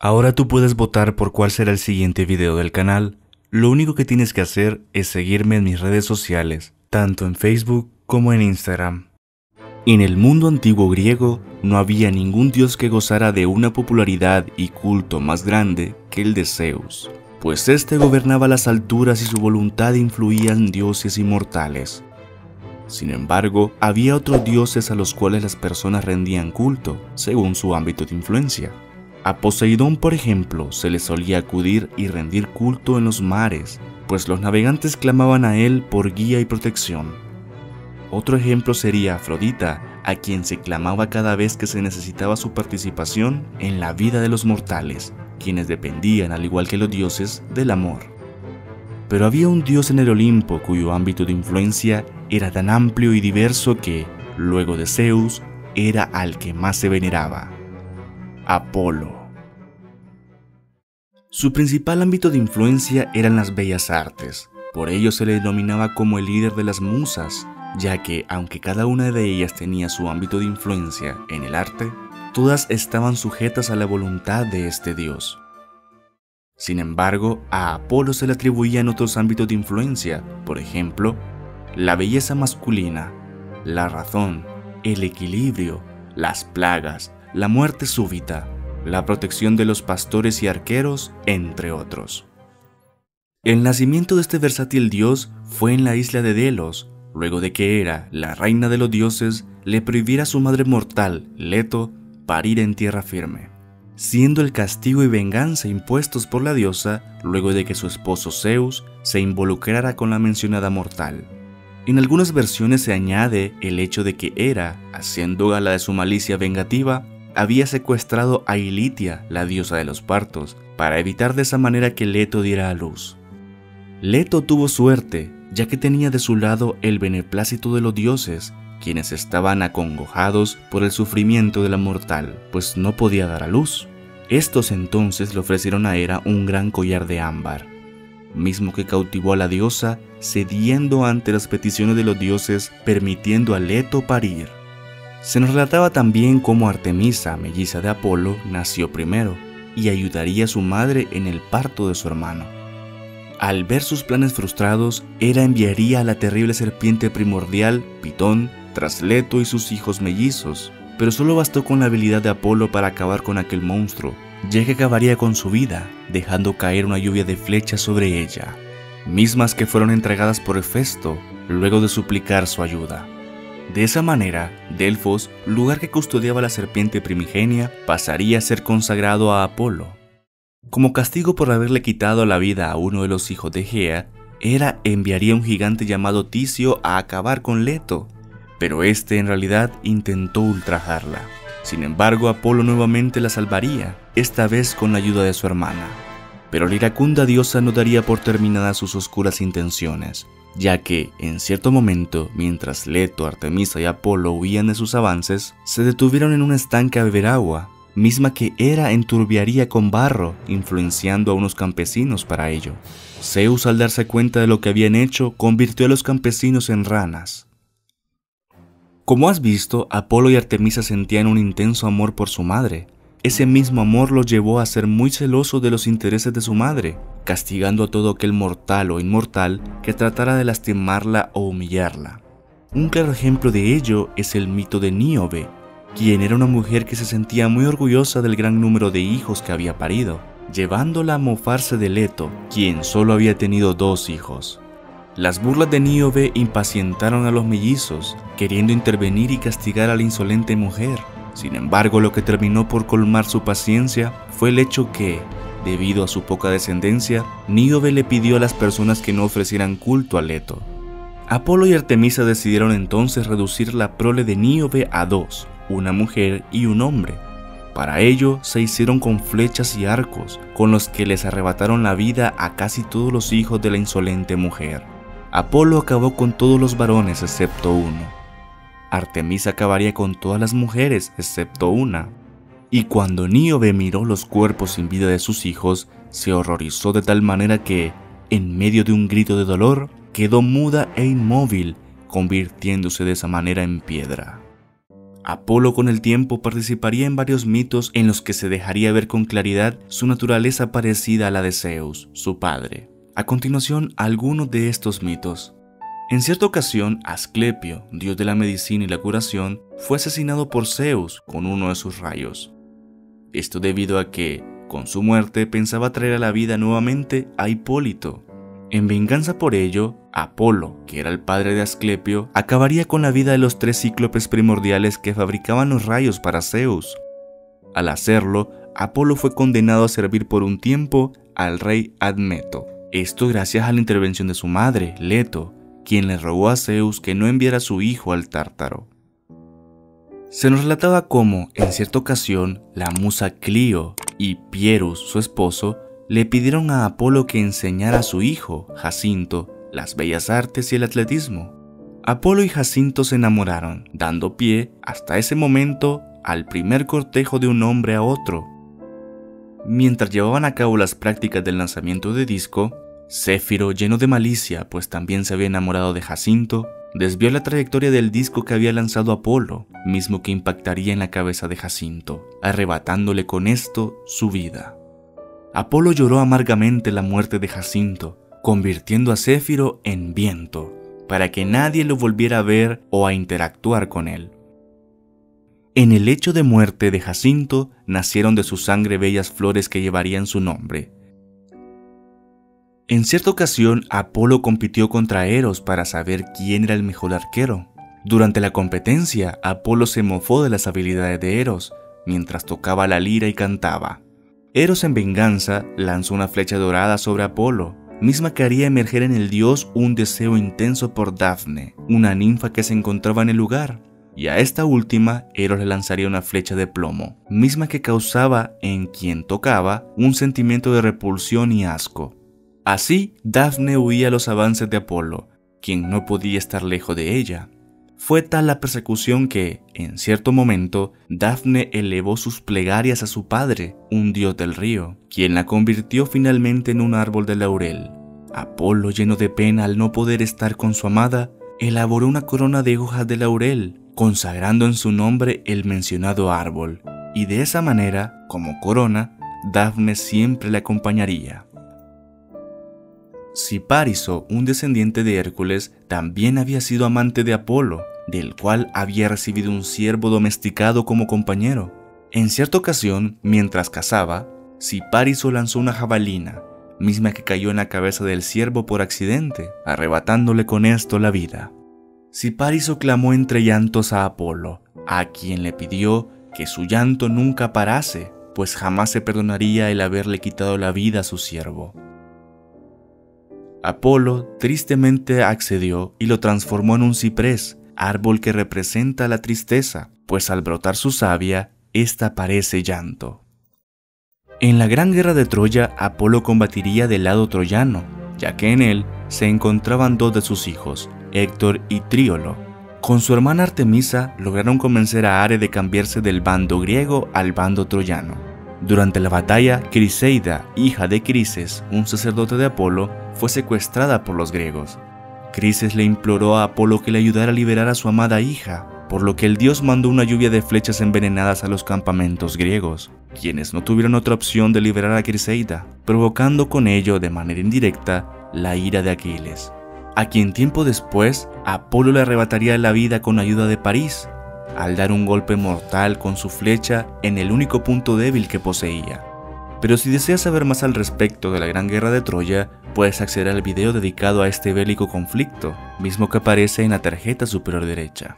Ahora tú puedes votar por cuál será el siguiente video del canal. Lo único que tienes que hacer es seguirme en mis redes sociales, tanto en Facebook como en Instagram. En el mundo antiguo griego no había ningún dios que gozara de una popularidad y culto más grande que el de Zeus, pues este gobernaba las alturas y su voluntad influía en dioses inmortales. Sin embargo, había otros dioses a los cuales las personas rendían culto, según su ámbito de influencia. A Poseidón, por ejemplo, se le solía acudir y rendir culto en los mares, pues los navegantes clamaban a él por guía y protección. Otro ejemplo sería Afrodita, a quien se clamaba cada vez que se necesitaba su participación en la vida de los mortales, quienes dependían, al igual que los dioses, del amor. Pero había un dios en el Olimpo cuyo ámbito de influencia era tan amplio y diverso que, luego de Zeus, era al que más se veneraba: Apolo. Su principal ámbito de influencia eran las bellas artes, por ello se le denominaba como el líder de las musas, ya que, aunque cada una de ellas tenía su ámbito de influencia en el arte, todas estaban sujetas a la voluntad de este dios. Sin embargo, a Apolo se le atribuían otros ámbitos de influencia, por ejemplo, la belleza masculina, la razón, el equilibrio, las plagas, la muerte súbita, la protección de los pastores y arqueros, entre otros. El nacimiento de este versátil dios fue en la isla de Delos, luego de que Hera, la reina de los dioses, le prohibiera a su madre mortal, Leto, parir en tierra firme, siendo el castigo y venganza impuestos por la diosa luego de que su esposo Zeus se involucrara con la mencionada mortal. En algunas versiones se añade el hecho de que Hera, haciendo gala de su malicia vengativa, había secuestrado a Ilitia, la diosa de los partos, para evitar de esa manera que Leto diera a luz. Leto tuvo suerte, ya que tenía de su lado el beneplácito de los dioses, quienes estaban acongojados por el sufrimiento de la mortal, pues no podía dar a luz. Estos entonces le ofrecieron a Hera un gran collar de ámbar, mismo que cautivó a la diosa, cediendo ante las peticiones de los dioses, permitiendo a Leto parir. Se nos relataba también cómo Artemisa, melliza de Apolo, nació primero y ayudaría a su madre en el parto de su hermano. Al ver sus planes frustrados, Hera enviaría a la terrible serpiente primordial, Pitón, tras Leto y sus hijos mellizos, pero solo bastó con la habilidad de Apolo para acabar con aquel monstruo, ya que acabaría con su vida, dejando caer una lluvia de flechas sobre ella, mismas que fueron entregadas por Hefesto, luego de suplicar su ayuda. De esa manera, Delfos, lugar que custodiaba la serpiente primigenia, pasaría a ser consagrado a Apolo. Como castigo por haberle quitado la vida a uno de los hijos de Gea, Hera enviaría a un gigante llamado Ticio a acabar con Leto, pero este en realidad intentó ultrajarla. Sin embargo, Apolo nuevamente la salvaría, esta vez con la ayuda de su hermana. Pero la iracunda diosa no daría por terminadas sus oscuras intenciones, ya que, en cierto momento, mientras Leto, Artemisa y Apolo huían de sus avances, se detuvieron en un estanque a beber agua, misma que Hera enturbiaría con barro, influenciando a unos campesinos para ello. Zeus, al darse cuenta de lo que habían hecho, convirtió a los campesinos en ranas. Como has visto, Apolo y Artemisa sentían un intenso amor por su madre. Ese mismo amor los llevó a ser muy celosos de los intereses de su madre, castigando a todo aquel mortal o inmortal que tratara de lastimarla o humillarla. Un claro ejemplo de ello es el mito de Níobe, quien era una mujer que se sentía muy orgullosa del gran número de hijos que había parido, llevándola a mofarse de Leto, quien solo había tenido 2 hijos. Las burlas de Níobe impacientaron a los mellizos, queriendo intervenir y castigar a la insolente mujer. Sin embargo, lo que terminó por colmar su paciencia fue el hecho que, debido a su poca descendencia, Níobe le pidió a las personas que no ofrecieran culto a Leto. Apolo y Artemisa decidieron entonces reducir la prole de Níobe a 2, una mujer y un hombre. Para ello se hicieron con flechas y arcos, con los que les arrebataron la vida a casi todos los hijos de la insolente mujer. Apolo acabó con todos los varones excepto uno. Artemisa acabaría con todas las mujeres excepto una. Y cuando Níobe miró los cuerpos sin vida de sus hijos, se horrorizó de tal manera que, en medio de un grito de dolor, quedó muda e inmóvil, convirtiéndose de esa manera en piedra. Apolo con el tiempo participaría en varios mitos en los que se dejaría ver con claridad su naturaleza parecida a la de Zeus, su padre. A continuación, algunos de estos mitos. En cierta ocasión, Asclepio, dios de la medicina y la curación, fue asesinado por Zeus con uno de sus rayos. Esto debido a que, con su muerte, pensaba traer a la vida nuevamente a Hipólito. En venganza por ello, Apolo, que era el padre de Asclepio, acabaría con la vida de los 3 cíclopes primordiales que fabricaban los rayos para Zeus. Al hacerlo, Apolo fue condenado a servir por un tiempo al rey Admeto. Esto gracias a la intervención de su madre, Leto, quien le rogó a Zeus que no enviara a su hijo al Tártaro. Se nos relataba cómo, en cierta ocasión, la musa Clio y Pierus, su esposo, le pidieron a Apolo que enseñara a su hijo, Jacinto, las bellas artes y el atletismo. Apolo y Jacinto se enamoraron, dando pie, hasta ese momento, al primer cortejo de un hombre a otro. Mientras llevaban a cabo las prácticas del lanzamiento de disco, Céfiro, lleno de malicia, pues también se había enamorado de Jacinto, desvió la trayectoria del disco que había lanzado Apolo, mismo que impactaría en la cabeza de Jacinto, arrebatándole con esto su vida. Apolo lloró amargamente la muerte de Jacinto, convirtiendo a Céfiro en viento, para que nadie lo volviera a ver o a interactuar con él. En el lecho de muerte de Jacinto nacieron de su sangre bellas flores que llevarían su nombre. En cierta ocasión, Apolo compitió contra Eros para saber quién era el mejor arquero. Durante la competencia, Apolo se mofó de las habilidades de Eros, mientras tocaba la lira y cantaba. Eros, en venganza, lanzó una flecha dorada sobre Apolo, misma que haría emerger en el dios un deseo intenso por Dafne, una ninfa que se encontraba en el lugar, y a esta última Eros le lanzaría una flecha de plomo, misma que causaba en quien tocaba un sentimiento de repulsión y asco. Así, Dafne huía a los avances de Apolo, quien no podía estar lejos de ella. Fue tal la persecución que, en cierto momento, Dafne elevó sus plegarias a su padre, un dios del río, quien la convirtió finalmente en un árbol de laurel. Apolo, lleno de pena al no poder estar con su amada, elaboró una corona de hojas de laurel, consagrando en su nombre el mencionado árbol, y de esa manera, como corona, Dafne siempre le acompañaría. Cipariso, un descendiente de Hércules, también había sido amante de Apolo, del cual había recibido un ciervo domesticado como compañero. En cierta ocasión, mientras cazaba, Cipariso lanzó una jabalina, misma que cayó en la cabeza del ciervo por accidente, arrebatándole con esto la vida. Cipariso clamó entre llantos a Apolo, a quien le pidió que su llanto nunca parase, pues jamás se perdonaría el haberle quitado la vida a su siervo. Apolo tristemente accedió y lo transformó en un ciprés, árbol que representa la tristeza, pues al brotar su savia, ésta parece llanto. En la gran guerra de Troya, Apolo combatiría del lado troyano, ya que en él se encontraban 2 de sus hijos, Héctor y Tríolo. Con su hermana Artemisa lograron convencer a Ares de cambiarse del bando griego al bando troyano. Durante la batalla, Criseida, hija de Crises, un sacerdote de Apolo, fue secuestrada por los griegos. Crises le imploró a Apolo que le ayudara a liberar a su amada hija, por lo que el dios mandó una lluvia de flechas envenenadas a los campamentos griegos, quienes no tuvieron otra opción de liberar a Criseida, provocando con ello de manera indirecta la ira de Aquiles, a quien tiempo después Apolo le arrebataría la vida con ayuda de París, al dar un golpe mortal con su flecha en el único punto débil que poseía. Pero si deseas saber más al respecto de la Gran Guerra de Troya, puedes acceder al video dedicado a este bélico conflicto, mismo que aparece en la tarjeta superior derecha.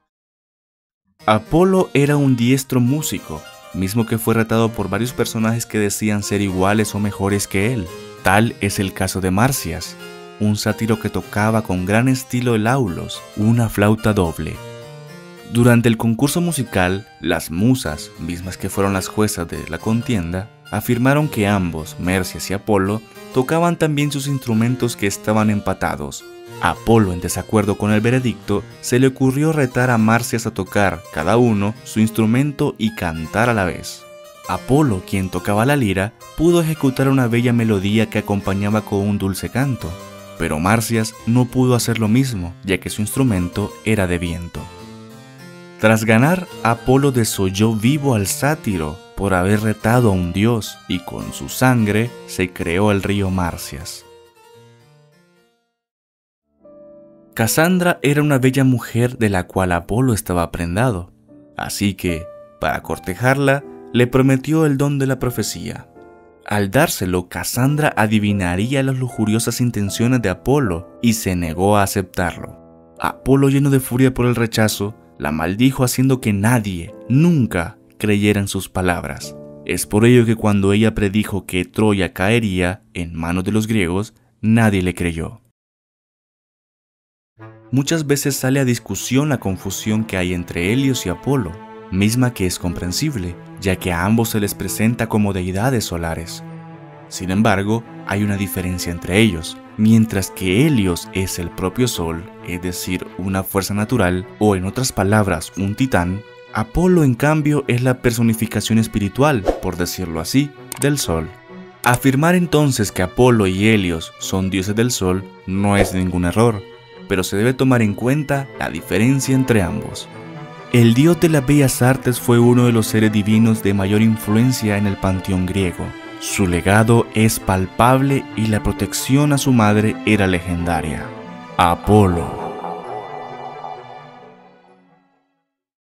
Apolo era un diestro músico, mismo que fue retado por varios personajes que decían ser iguales o mejores que él. Tal es el caso de Marcias, un sátiro que tocaba con gran estilo el aulos, una flauta doble. Durante el concurso musical, las musas, mismas que fueron las juezas de la contienda, afirmaron que ambos, Mercias y Apolo, tocaban también sus instrumentos que estaban empatados. A Apolo, en desacuerdo con el veredicto, se le ocurrió retar a Marcias a tocar, cada uno, su instrumento y cantar a la vez. Apolo, quien tocaba la lira, pudo ejecutar una bella melodía que acompañaba con un dulce canto, pero Marcias no pudo hacer lo mismo, ya que su instrumento era de viento. Tras ganar, Apolo desolló vivo al sátiro por haber retado a un dios y con su sangre se creó el río Marcias. Casandra era una bella mujer de la cual Apolo estaba prendado, así que, para cortejarla, le prometió el don de la profecía. Al dárselo, Casandra adivinaría las lujuriosas intenciones de Apolo y se negó a aceptarlo. Apolo, lleno de furia por el rechazo, la maldijo haciendo que nadie, nunca, creyera en sus palabras. Es por ello que cuando ella predijo que Troya caería en manos de los griegos, nadie le creyó. Muchas veces sale a discusión la confusión que hay entre Helios y Apolo, misma que es comprensible, ya que a ambos se les presenta como deidades solares. Sin embargo, hay una diferencia entre ellos. Mientras que Helios es el propio Sol, es decir, una fuerza natural, o en otras palabras, un titán, Apolo en cambio es la personificación espiritual, por decirlo así, del Sol. Afirmar entonces que Apolo y Helios son dioses del Sol no es ningún error, pero se debe tomar en cuenta la diferencia entre ambos. El dios de las bellas artes fue uno de los seres divinos de mayor influencia en el panteón griego. Su legado es palpable y la protección a su madre era legendaria. Apolo.